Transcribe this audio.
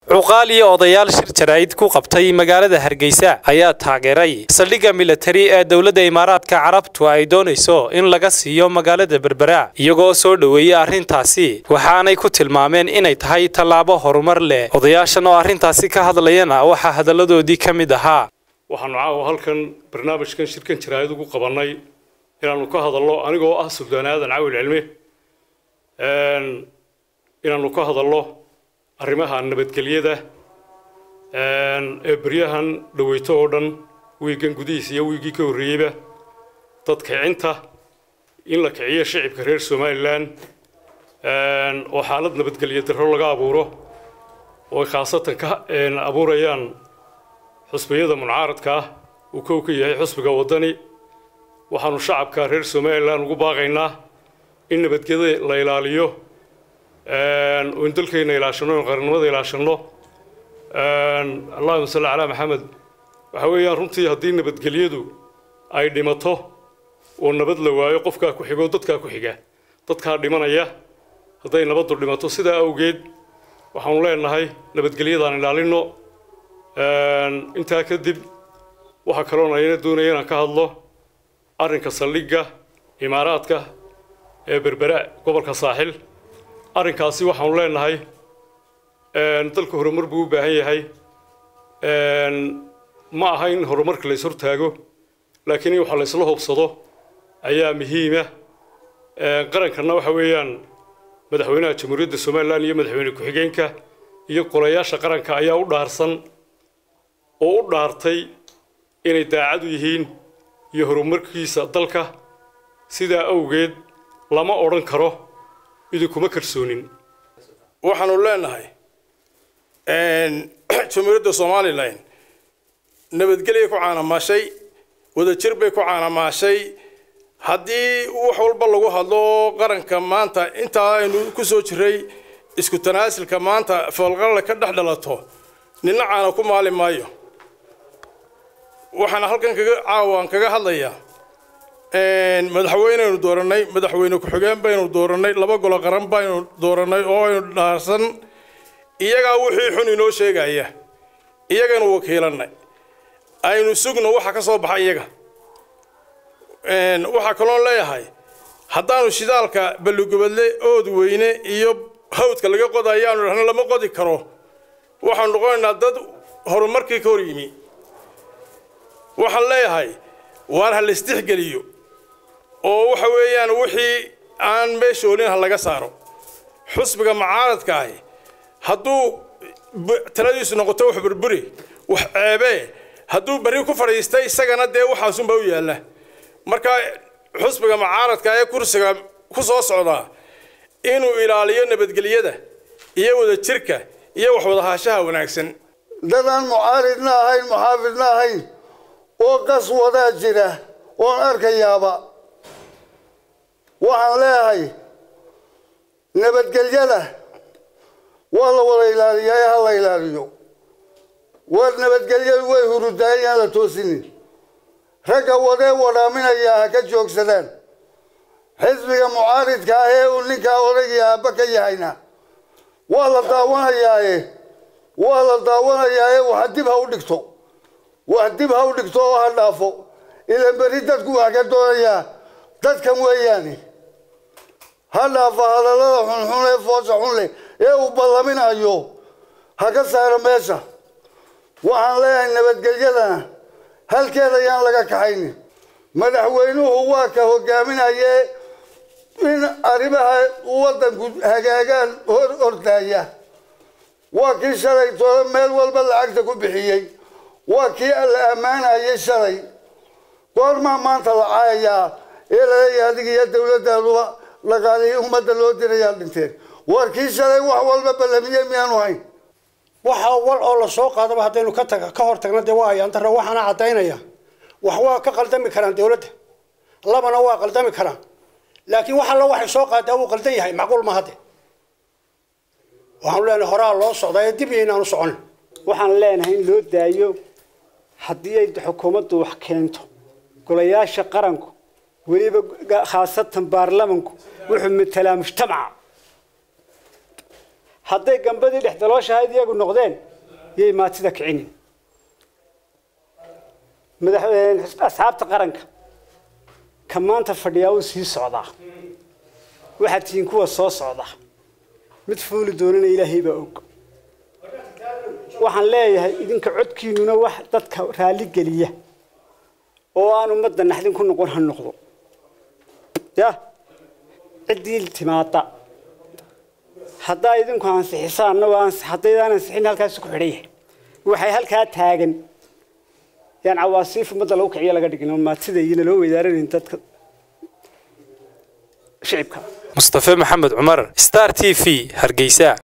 عقال iyo odayaal shir jaraa'id ku qabtay magaalada Hargeysa ayaa taageeray saldhigga military ee dawladda Imaaraadka Carabtu ay doonayso in laga siiyo magaalada Berbera iyagoo soo dhaweeyay arrintaasi waxaanay ku tilmaameen inay tahay tallaabo horumar leh odayaashan oo arrintaasi ka hadlayana waxa hadaladoodii ka mid ahaa waxaan caawa halkan barnaamijkan shirkan jaraa'id ugu qabanay inaanu ka hadalno anigoo ah Suldaan Aadan Caawil Cilmi inaanu ka hadalno arrimaha nabadgelyada ee baryahan dhaweyto oo dhan wiigan gudihiisa iyo wiigii ka horreeyayba dadka inta in la kiciyo shacabka reer Somaliland oo xaalad nabadgelyo darro laga abuuro oo khaasatan ka abuurayaan xusbiyada mucaaradka uu ka yahay xusbiga wadani waxaanu shacabka reer Somaliland ugu baaqaynaa in nabadgelyada la ilaaliyo وإن دلكينا إلى شنو قرننا إلى شنو اللهم صل على محمد وحويا رنتي هدينا بدقليدو أي دمته والنبض لو يقفك كحجة ضدك كحجة ضدك دمنا إياه هدينا بدر دمته سدا أوجد وحنقول إن هاي نبتقليد عن العلنو أنت كذب وحكرنا يندون ينا كهالله أرنك صليجة إماراتك بربراء قبل كساحل arrinkaasi waxaan leenahay dalka horumar buu u baahan yahay ma aha in horumarka la isor taago laakiin waxa la isla hubsado ayaa muhiim ah qarankana waxa weeyaan madaxweynaha jamhuuriyadda Soomaaliland iyo madaxweyne ku-xigeenka iyo qolayaasha qaranka ayaa u dhaarsan oo u dhaartay inay daacad u yihiin iyo horumarkiisa dalka sida awgeed lama oran karo idinkuma kalsoonin waxaanu leenahay jamhuuriyadda Soomaaliland nabadgelyo ku caanamashay wada jir bay ku caanamashay haddii wax walba lagu hadlo qaranka maanta inta aynu ku soo jiray isku tanaasulka maanta falqalka ka dhaxdhalato nina caana ku maali maayo waxaan halkan kaga hadlayaa madaxweyne dooranay madaxweyne ku-xigeen baynu dooranay laba golo qaran baynu dooranay oo aynu dhaarsan iyaga wixii xun inoo sheegaya iyagana wakiilanay aynu sugno waxa ka soo baxay iyaga waxa kale oo leeyahay haddaanu shidaalka balugubadle ood weyne iyo hawdka laga qodayaanu rahna lama qodi karo waxaan noqonaynaa dad horumarkii ka hor yimi waxaan leeyahay waan hal istixgeliyo oo waxa weeyaan wixii aan meeshoolin laga saaro xusbiga mucaaradka ah hadduu taladiisu noqoto wax burburi wax ceebe hadduu bari ku fadhiistay isagana dee waxaasun baa u yaala marka xusbiga mucaaradka ee kursiga ku soo socda inuu ilaaliyo nabadgelyada iyo wada jirka iyo wax wada haashaha wanaagsan dadaan mucaaridna ahayn muxaafidna ahayn oo qas wada jira oo arkayaaba waxaan leeyahay nabadgelyada waa la wada ilaaliyaa ha la ilaaliyo war nabadgelyadu way hurudayaan la toosinin ragga wadee wadhaaminaya ha ka joogsadaan xisbiga mucaaridka ah ee uu ninkaa odayga aabba ka yahayna waa la daawanayaaye wax dib ha u dhigto wax dib ha u dhigto oo ha dhaafo ilaa beri dadku wax ka doonayaa dadkan weeyaani ha dhaafo hadallada xunxun ee foosha xun leh ee uu ballaminayo ha ka saaro meesha waxaan leeyahay nabadgelyadana halkeeda ayaan laga kaxaynin madaxweynuhu waa ka hogaaminaye in arrimaha waddanku hagaagaan hortaaya waa kii shalay toole meel walba lacagta ku bixiyey waa kii la ammaanayay shalay goormaa maanta la caayayaa ee laleeyahay adiga iyo dawladaaduba dhaqaalihii ummadda loo dirayaa dhinteen war kii shalay wax walba ballamiyey miyaanu hayn waxa wal oo la soo qaadaba haddaynu ka hor tagna dee waa ayaan darro waxaana caddaynaya wax waa ka qaldami karaan dawladda labana waa qaldami karaan laakiin waxa la waxay soo qaadaa uu qaldan yahay macquul ma hadde waxaan leenahay horaa loo socdaa dib inaanu socon waxaan leenahay in loo daayo haddii ay xukuumaddu wax keento golayaasha qaranku weliba khaasatan baarlamanku wuxuu matalaa mujtamaca hadday gambadii dhexdalooshahayd iyagu noqdeen yay maatida kicinin madaxweyne asxaabta qaranka ka maanta fadhiyaa uu sii socdaa waxaad tihiin kuwa soo socda mid fuuli doonana ilaahay baa og waxaan leeyahay idinka codkiinuna wax dadka raali geliya oo aan ummadda naxdin ku noqon ha noqdo ya ciddii timaada haddaa idinku ansixisaanna haddaydaan ansixin halkaas ku xidhan yahay waxay halkaa taagan yaan cawaasiif ummadda lagu kiciyo laga dhigin maatida iyo loo weydaarin dadka shicibka Mustafa Maxamed Umar Star TV Hargeysa